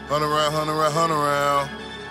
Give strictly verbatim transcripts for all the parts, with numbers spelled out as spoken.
Hunt around, hunt around, hunt around.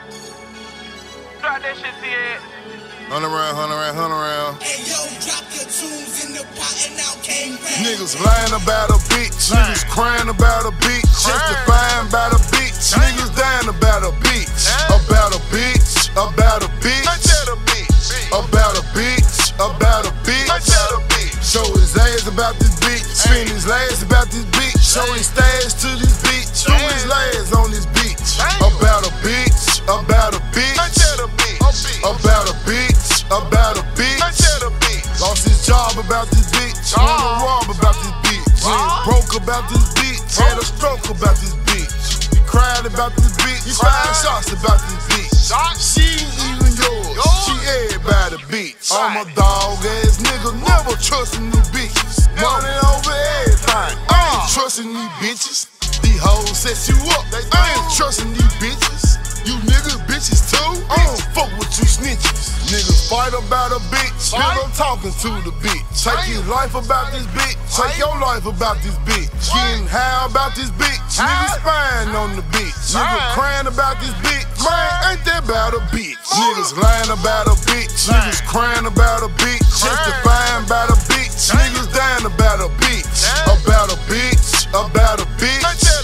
Drop that shit to your head. Hunt around, hunt around, hunt around. Hey yo, drop your tunes in the pot and out came back. Niggas lying about a bitch, niggas crying about a bitch, testifying about a bitch, niggas dying about a bitch, about a bitch, about a bitch, about a bitch, about a bitch. Show his ass about this bitch, spin his last about this bitch, show his stash to this bitch, do his last on this bitch, about a bitch, about a bitch, about a bitch, about a bitch. Lost his job about this bitch, wanna rob about this bitch, broke about this bitch, had a stroke about this bitch. He cried about this bitch, he fired shots about this bitch. She ain't even yours, she everybody bitch. I'm a dog ass nigga, never trusting these bitches. Money over everything, I ain't trusting these bitches. These hoes set you up, I ain't trusting these bitches. You niggas bitches too, I don't fuck with you snitches. Niggas fight about a bitch, still I'm talking to the bitch. Take his life about this bitch, take your life about this bitch. Getting high about this bitch, niggas spying on the bitch. Niggas crying about this bitch, man, ain't that about a bitch. Niggas lying about a bitch, niggas crying about a bitch, testifying about a bitch, niggas dying about a bitch, about a bitch, about a bitch,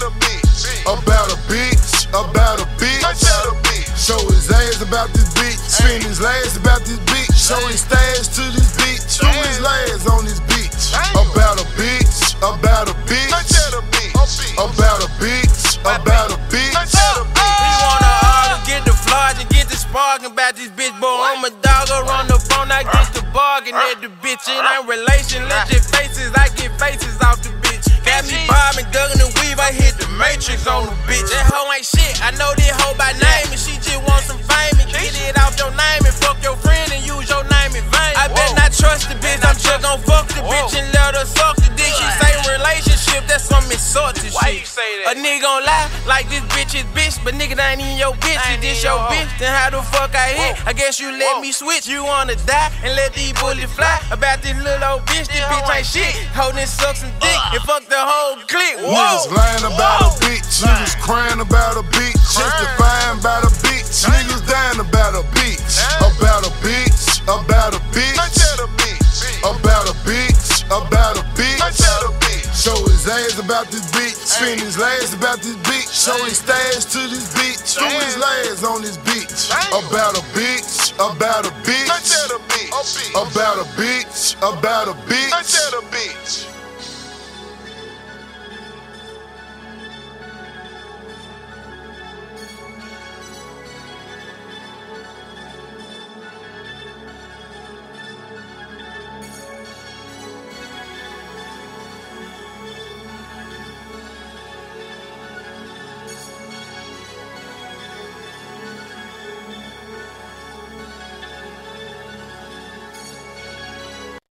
about a bitch, about a bitch. Show his ass about this bitch, spin his last about this bitch, show his stash to this bitch, do his last on this bitch, about a bitch, about a bitch, about a bitch, about a bitch. He wanna argue, get the flaws and get the sparking about this bitch, boy. I'm a dog, I run the phone, I get the bargain at the bitch. It ain't relation, legit faces, I get faces off the bitch. Got me bobbing, dugging the weave, I hit the matrix on the bitch. That hoe ain't shit, I know this hoe by name, and she just want some fame and get it off your name and fuck your friend and use your name in vain. I bet not trust the bitch, I'm just gon' fuck the bitch and let her suck the dick. She say relationship, that's some insulting shit. Why you say that? A nigga gon' lie like this bitch is bitch, but nigga that ain't even your bitch. If this your bitch, then how the fuck I hit? I guess you let me switch. You wanna die and let these bullets fly? About this little old bitch, this bitch ain't shit. Holding suck some dick and fuck the whole clique. Niggas lying about a bitch, niggas crying about a bitch, testifying about a bitch, niggas dying about a bitch, about a bitch, about a bitch, about a bitch, about a bitch. Show his ass about this bitch, spin his last about this bitch, show his stash to this bitch, do his last on this bitch, about a bitch, about a bitch, about a bitch, about a bitch.